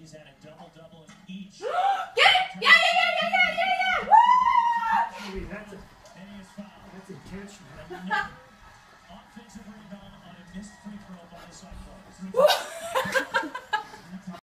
He's had a double-double in each. Get it! Yeah! Woo! That's intentional. Offensive rebound on a missed free throw by the Cyclones.